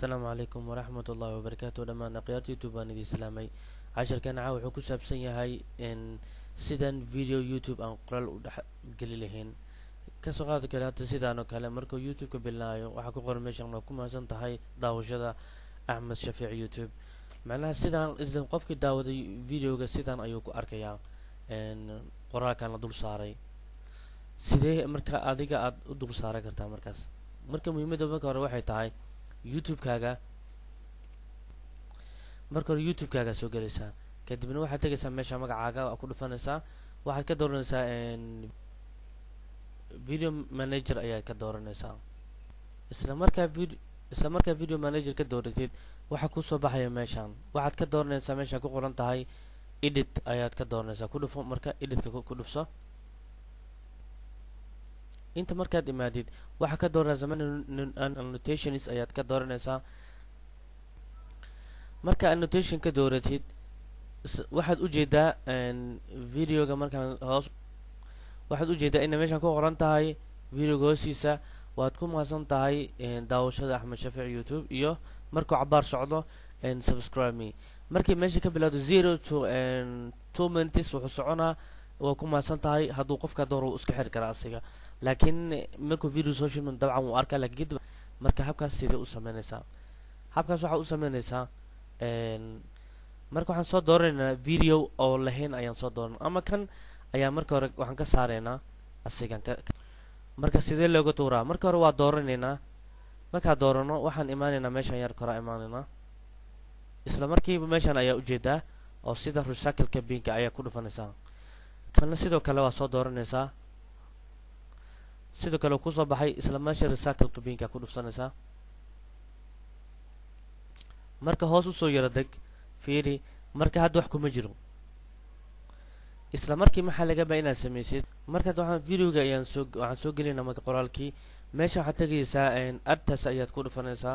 السلام عليكم ورحمة الله وبركاته. لما نقيات يوتيوب أنا دي سلامي عشر كان عاو حكو سابسن هاي إن سيدان فيديو يوتيوب أن قرال قليلهن كسوقات كلات سيدان وكلام مركو يوتيوب كبلنايو وحكو قرمشان نكون مثلا تهاي داوشة أحمد شفيع يوتيوب معناها سيدان إذا قفك داود فيديو سيدان أيوكو أركيا إن قرال كان دول صاري سيده مركا أديك دول صاري كرتا مركز مركا مهمة دوبك أروح تهاي يوتيوب كاغا marka youtube kaaga soo galaysaa kadibna waxaad tagaysaa meesha magacaaga ku dhufanaysaa waxaad ka dooranaysaa video manager ayaa ka dooranaysaa isla markaa video manager ka dooratid waxa ku soo baxaya meeshan waxaad ka dooranaysaa meesha ku qoran tahay edit ayaad ka dooranaysaa ku dhufo marka editka ku dhufso inta markaad imaadid waxa ka dooranaysaa annotations ayaad ka dooranaysaa marka annotation ka dooratid waxaad u jeedaa videoga markaan hoos waxaad u jeedaa in meeshan ku qoran tahay videoga hoostiisa waad ku mahadsan tahay daawashada Axmed Shafiic YouTube iyo markuu cabaar socdo subscribe me markii meesha ka bilaado 0 to 2 minutes wuxuu soconaa waa ku mahadsan tahay hadduu qofka dooro iska xir kara asiga laakiin markuu video social media dabcan uu arkaa laakiin marka habkaas sidee u sameynaysaa habkaas waxa u sameynaysaa marka waxaan soo dooraynaa video oo lahayn ayaan soo dooran ama kan ayaa marka hore waxaan ka saareynaa asigan marka sidee looga tuuraa marka hore waa dooranaynaa marka doorano waxaan imaanaynaa meeshan yar kora imaanaynaa isla markiiba meeshan ayaa u jeedaa oo sida recycle cabinka ayaa ku dhufanaysaa kana sidoo kale waa soo dooranaysaa sidoo kale ku soo baxay isla meesha recycle cabinka ku dhufsanaysaa marka hoos u soo yara deg fiiri marka hadda wax kuma jiro isla markii maxaa laga baa inaad samaysid marka waxaan videoga waxaan soo gelinaa marka qoraalkii meesha waxaad tagaysaa adtaas ayaad ku dhufanaysaa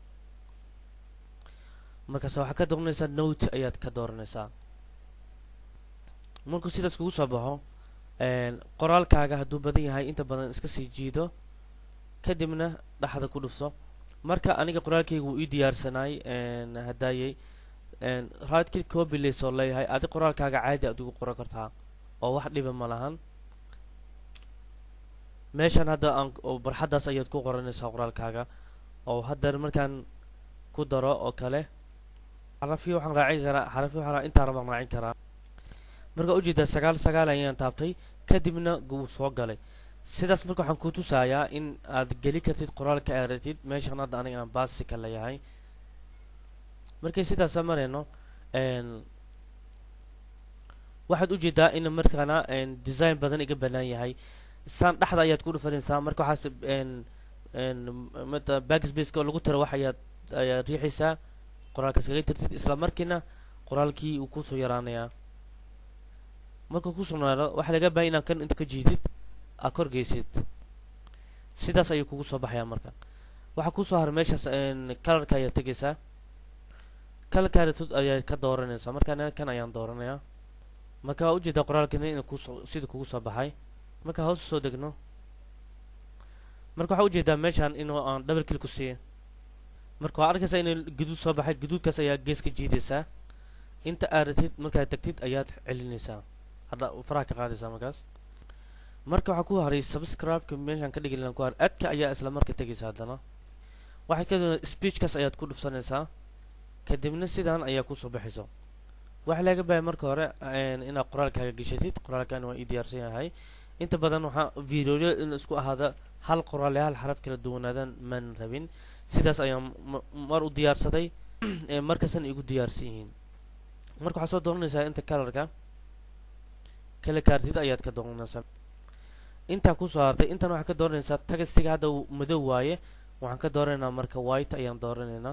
markaas waxaad ka dooranaysaa note ayaad ka dooranaysaa markuu sidaas kugu soo baxo qoraalkaaga hadduu badan yahay inta badan iska sii jiido kadibna dhaxda ku dhufso marka aniga qoraalkaygu wuu ii diyaarsanaay hadaayay right click copy list oo leeyahay adi qoraalkaaga caadi aad ugu qoran kartaa oo wax dhiba ma lahan meeshan hadda aan barxadaas ayaad ku qoranaysaa qoraalkaaga oo hadda markaan ku daro oo kale xarafiyo waxaan raacin karaa inta rabaan raacin karaa marka u jeedaa 9 ayaan taabtay kadibna wuu soo galay sidaas marka waxaan ku tusayaa in aad gali kartid qoraalka aadid meeshan hadda aniga aan baasi ka leeyahay markay sidaas sameeyno waxaad u jeedaa in markaana design badan iga banaan yahay saan dhaxda ayaad ku dhufanaysaa marka waxa mata backspace ka lagu tiro wax ayaad riixaysaa qoraalka iskaga tirtid isla markiina qoraalkii uu ku soo yaraanayaa marka ku sugnaado waxa laga baahan inaad kan inta ka jiidid akor geysid sidaas ayuu kugu soo baxayaa marka waxa ku soo har meeshaas colorka ayaa tagaysaa colorka ayaa ka dooranaysaa marka kan ayaan dooranayaa marka u jeedaa qoraalkana inuu sida kugu soo baxay marka hoos soo degno marka waxa u jeedaa meeshan inuu aan double click ku siiyo marka waa arkaysaa inuu guduud soo baxay guduudkaas ayaa gees ka jiidaysaa inta aadtid marka tagtid ayaad celinaysaa hadda faraha ka qaadaysaa markaas marka waxa ku haray subscribe ka meeshan ka dhigilana ku har adka ayaa isla marka tagaysaa hadana waxa ka speech kaas ayaad ku dhufsanaysaa kadibna sidaan ayaa ku soo baxayso waxa laga baahay marka hore inaad qoraalkaaga gashatid qoraalkan waa ii diyaarsan yahay inta badan waxa video in isku ahaada hal qoraal hal xaraf kala duwanaadan man rabin sidaas ayaan mar u diyaarsaday markaasna igu diyaarsan yihiin marka waxa soo dooranaysaa inta colorka kala kaartid ayaad ka dooranaysaa inta ku soo hartay intan waxa ka dooranaysaa tagasiga hadda madow waaye waxaan ka dooraynaa marka white ayaan dooranaynaa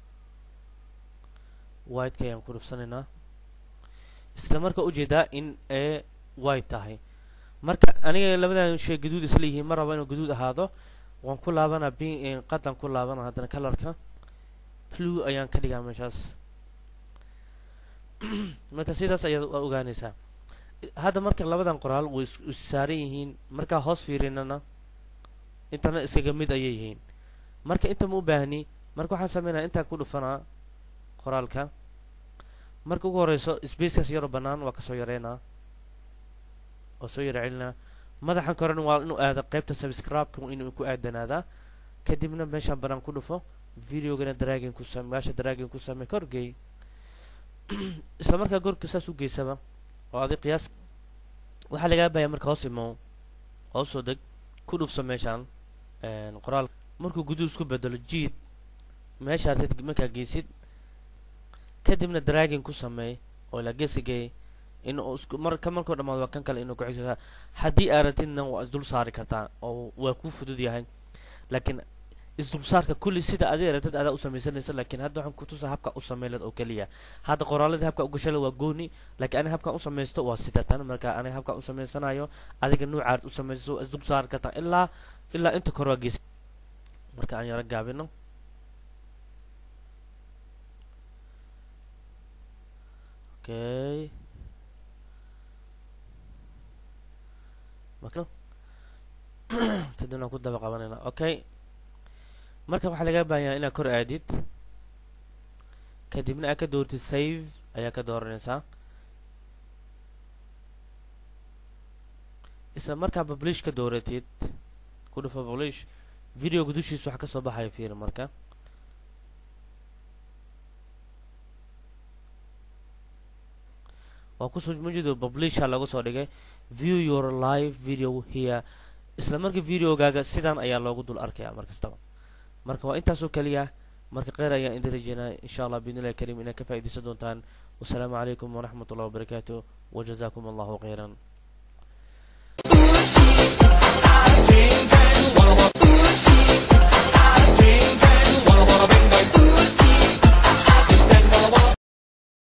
white ka ayaan ku dhufsanaynaa isla marka u jeedaa in ay white tahay marka aniga labadan shay gaduud isla yihiin mar rabo inuu gaduud ahaado waan ku laabanaa qadan ku laabanaa hadana colorka blue ayaan ka dhigaa meeshaas marka sidaas ayaad ogaanaysaa hadda marka labadan qoraal way saaran yihiin marka hoos fiirinana intana isaga mid ayay yihiin marka inta ma u baahni marka waxaan sameynaa intaan ku dhufanaa qoraalka marka ugu horeyso spacekaas yaro bannaan waa kasoo yareynaa oo soo yara celinaa madaxan korena waa inuu aado qaybta subscribe-ka inuu ku aadanaadaa kadibna meeshaan bannaan ku dhufo videogana dragging ku samee meesha dragging ku samee korgey isla markaa gorka saas u geysaba oo adi qiyaas waxaa lagaa baahaya marka hoos imo hoos soo deg ku dhufso meeshaan qoraal markuu guduhu isku bedelo jiid meesha artid markaa geysid kadibna dragging ku sameey oo la geesigay inuu isku markuu dhamaado waa kan kale inuu ku xigto haddii aad rabtidna waa isdul saari kartaa oo waa ku fudud yahay laakiin isdulsaarka kulli sida aad rabtid aad u samaysanaysa laakiin hadda waxaan ku tusaa habka u sameeylad oo kaliya hadda qoraalada habka u gashay waa gooni laakiin aniga habka u sameeysto waa sida tan marka aniga habka u sameysanayo adiga noocaad u sameeyso isdul saar kartaa ilaa inta kor waa gees marka aan yara gaabino okay marka kadibna ku daba qabanayna okay marka waxaa laga baahanyaa inaad kor aadid kadibna aad ka doortid save ayaa ka dooranaysaa isla markaa publish ka dooratid ku dhufo publish videoga dushiisa waxa kasoo baxaya fiir marka waa kusoo mujido publisha lagu soo dhigay view your live video here isla marka videogaaga sidan ayaa loogu dul arkaya markastaba marka waa intaasoo kaliya marka qeyr ayaan idin rajeynaa insha allah biidnillahi kariim inaad ka faa'iidaysan doontaan wasalaamu calaykum waraxmatullahi wabarakaatuh wajazakum allahu khayran